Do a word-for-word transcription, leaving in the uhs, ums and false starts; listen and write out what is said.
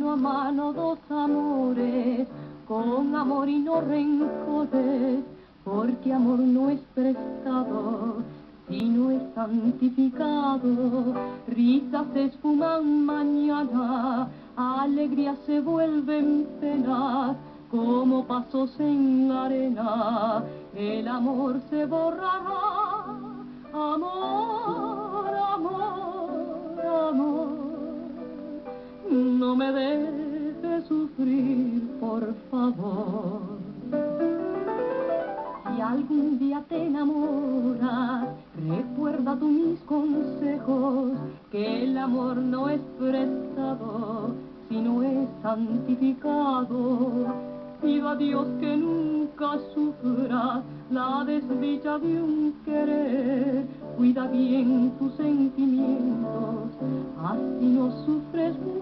mano a mano dos amores, con amor y no rencores, porque amor no es prestado, sino es santificado. Risas se esfuman mañana, alegrías se vuelven penas, como pasos en la arena, el amor se borrará. Amor, amor, amor, no me dejes sufrir, por favor. Si algún día te enamoras, recuerda tú mis consejos, que el amor no es prestado, sino es santificado. Pido a Dios que nunca sufras la desdicha de un querer. Cuida bien tus sentimientos, así no sufres